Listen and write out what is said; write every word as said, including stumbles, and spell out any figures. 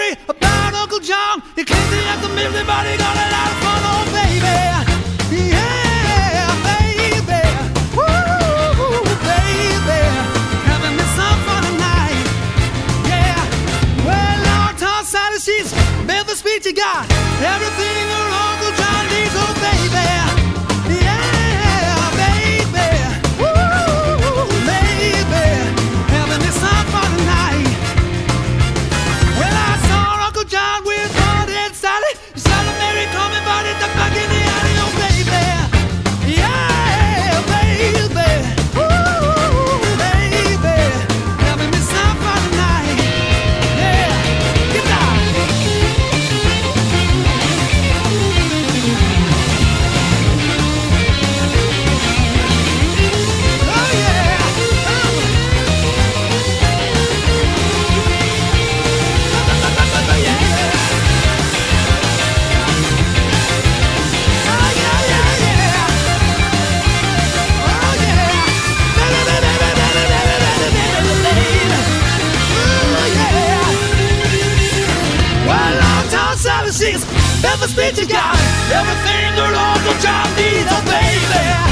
say about Uncle John? You can't see at the music, but he got a lot of fun, oh baby. Yeah, baby. Woo, baby. Having me some fun tonight. Yeah. Well, Lord, toss out the sheets. Build the speech you got. Everything your Uncle John needs, oh baby. Yeah, baby. Woo, baby. Having me some fun tonight. Well, I saw Uncle John with Bud and Sally. You saw the Mary coming, but it ducked back in the alley, oh baby. Yeah, baby. Woo, baby. Having me some fun tonight. Yeah, get down. Oh yeah. Oh. Never speak to God. Everything that Uncle John needs, oh baby.